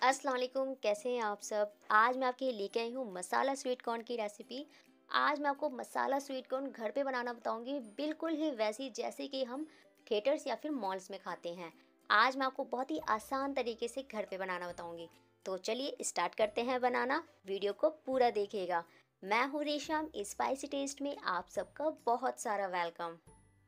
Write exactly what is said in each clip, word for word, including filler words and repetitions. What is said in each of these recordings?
अस्सलाम वालेकुम, कैसे हैं आप सब। आज मैं आपके लिए लेके आई हूँ मसाला स्वीट कॉर्न की रेसिपी। आज मैं आपको मसाला स्वीट कॉर्न घर पे बनाना बताऊंगी, बिल्कुल ही वैसी जैसे कि हम थिएटर्स या फिर मॉल्स में खाते हैं। आज मैं आपको बहुत ही आसान तरीके से घर पे बनाना बताऊंगी। तो चलिए स्टार्ट करते हैं बनाना, वीडियो को पूरा देखिएगा। मैं हूँ रेशम, स्पाइसी टेस्ट में आप सबका बहुत सारा वेलकम।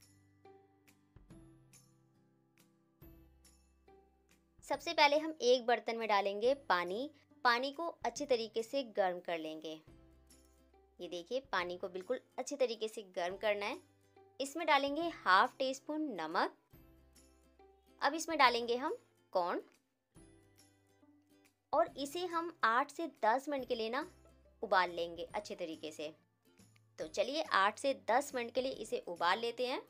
सबसे पहले हम एक बर्तन में डालेंगे पानी। पानी को अच्छी तरीके से गर्म कर लेंगे। ये देखिए, पानी को बिल्कुल अच्छी तरीके से गर्म करना है। इसमें डालेंगे हाफ टी स्पून नमक। अब इसमें डालेंगे हम कॉर्न और इसे हम आठ से दस मिनट के लिए ना उबाल लेंगे अच्छे तरीके से। तो चलिए आठ से दस मिनट के लिए इसे उबाल लेते हैं।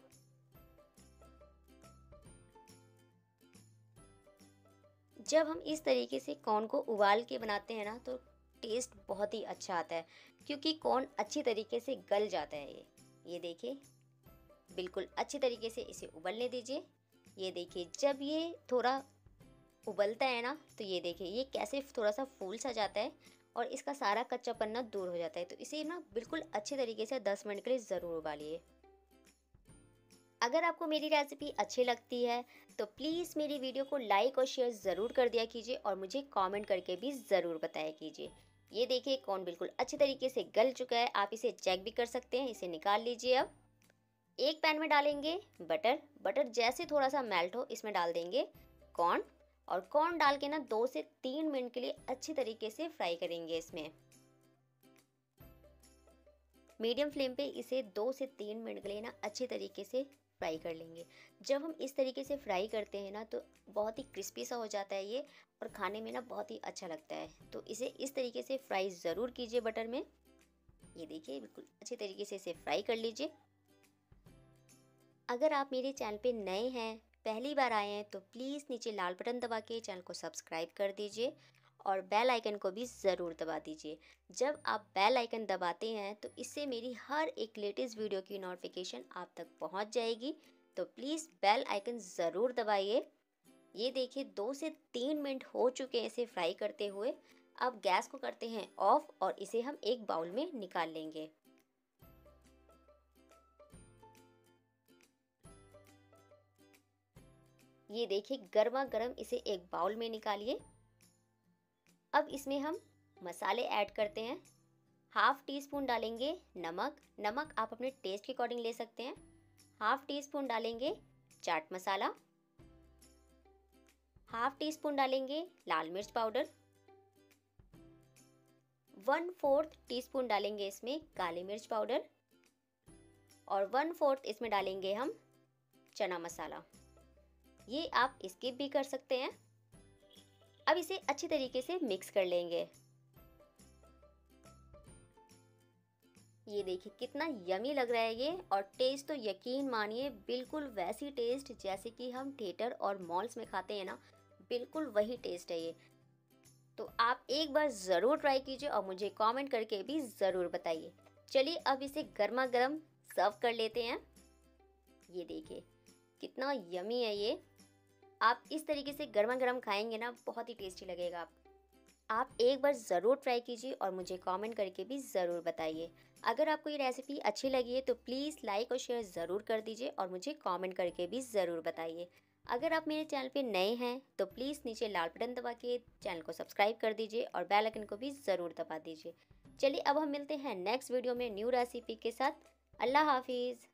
जब हम इस तरीके से कॉर्न को उबाल के बनाते हैं ना तो टेस्ट बहुत ही अच्छा आता है, क्योंकि कॉर्न अच्छी तरीके से गल जाता है। ये ये देखिए, बिल्कुल अच्छी तरीके से इसे उबलने दीजिए। ये देखिए, जब ये थोड़ा उबलता है ना तो ये देखिए ये कैसे थोड़ा सा फूल सा जाता है और इसका सारा कच्चापन ना दूर हो जाता है। तो इसे ना बिल्कुल अच्छे तरीके से दस मिनट के लिए ज़रूर उबालिए। अगर आपको मेरी रेसिपी अच्छी लगती है तो प्लीज़ मेरी वीडियो को लाइक और शेयर ज़रूर कर दिया कीजिए और मुझे कमेंट करके भी ज़रूर बताया कीजिए। ये देखिए, कॉर्न बिल्कुल अच्छी तरीके से गल चुका है, आप इसे चेक भी कर सकते हैं। इसे निकाल लीजिए। अब एक पैन में डालेंगे बटर। बटर जैसे थोड़ा सा मेल्ट हो, इसमें डाल देंगे कॉर्न और कॉर्न डाल के ना दो से तीन मिनट के लिए अच्छी तरीके से फ्राई करेंगे। इसमें मीडियम फ्लेम पे इसे दो से तीन मिनट के लिए ना अच्छी तरीके से फ्राई कर लेंगे। जब हम इस तरीके से फ्राई करते हैं ना तो बहुत ही क्रिस्पी सा हो जाता है ये, और खाने में ना बहुत ही अच्छा लगता है। तो इसे इस तरीके से फ्राई ज़रूर कीजिए बटर में। ये देखिए, बिल्कुल अच्छी तरीके से इसे फ्राई कर लीजिए। अगर आप मेरे चैनल पे नए हैं, पहली बार आए हैं, तो प्लीज़ नीचे लाल बटन दबा के चैनल को सब्सक्राइब कर दीजिए और बेल आइकन को भी ज़रूर दबा दीजिए। जब आप बेल आइकन दबाते हैं तो इससे मेरी हर एक लेटेस्ट वीडियो की नोटिफिकेशन आप तक पहुंच जाएगी। तो प्लीज़ बेल आइकन ज़रूर दबाइए। ये देखिए, दो से तीन मिनट हो चुके हैं इसे फ्राई करते हुए। अब गैस को करते हैं ऑफ और इसे हम एक बाउल में निकाल लेंगे। ये देखिए, गर्मा गर्म इसे एक बाउल में निकालिए। अब इसमें हम मसाले ऐड करते हैं। हाफ टी स्पून डालेंगे नमक। नमक आप अपने टेस्ट के अकॉर्डिंग ले सकते हैं। हाफ टी स्पून डालेंगे chaat masala. Half teaspoon डालेंगे लाल मिर्च powder. One fourth teaspoon डालेंगे इसमें काली मिर्च पाउडर और वन फोर्थ इसमें डालेंगे हम चना मसाला। ये आप स्किप भी कर सकते हैं। अब इसे अच्छी तरीके से मिक्स कर लेंगे। ये देखिए कितना यमी लग रहा है ये, और टेस्ट तो यकीन मानिए बिल्कुल वैसी टेस्ट जैसे कि हम थिएटर और मॉल्स में खाते हैं ना, बिल्कुल वही टेस्ट है ये। तो आप एक बार ज़रूर ट्राई कीजिए और मुझे कमेंट करके भी ज़रूर बताइए। चलिए अब इसे गर्मा गर्म सर्व कर लेते हैं। ये देखिए कितना यमी है ये। आप इस तरीके से गर्मा गर्म खाएंगे ना, बहुत ही टेस्टी लगेगा। आप आप एक बार ज़रूर ट्राई कीजिए और मुझे कमेंट करके भी ज़रूर बताइए। अगर आपको ये रेसिपी अच्छी लगी है तो प्लीज़ लाइक और शेयर ज़रूर कर दीजिए और मुझे कमेंट करके भी ज़रूर बताइए। अगर आप मेरे चैनल पे नए हैं तो प्लीज़ नीचे लाल बटन दबा के चैनल को सब्सक्राइब कर दीजिए और बेल आइकन को भी ज़रूर दबा दीजिए। चलिए अब हम मिलते हैं नेक्स्ट वीडियो में न्यू रेसिपी के साथ। अल्लाह हाफिज़।